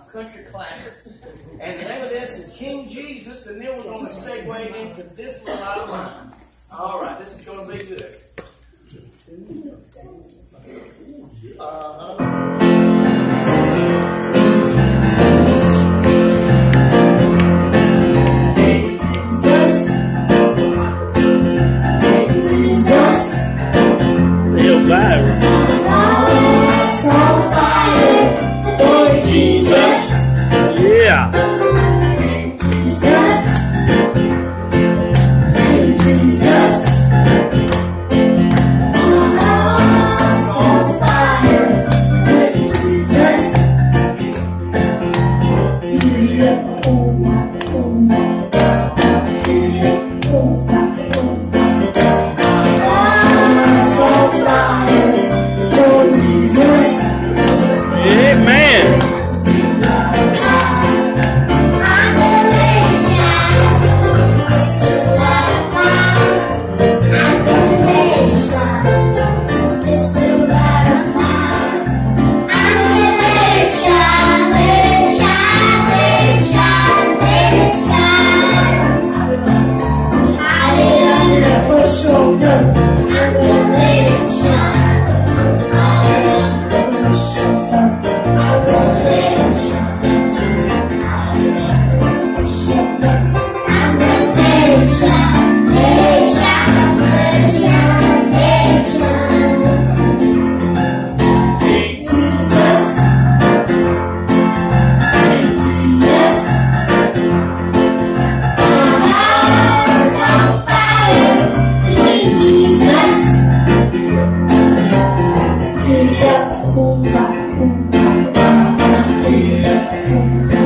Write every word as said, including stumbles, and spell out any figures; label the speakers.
Speaker 1: country classic. And the name of this is King Jesus, and then we're going to segue into this little outline. All right, this is going to be good. Uh-huh.
Speaker 2: Hum, hum, hum, hum, hum, hum, hum, hum, hum, hum,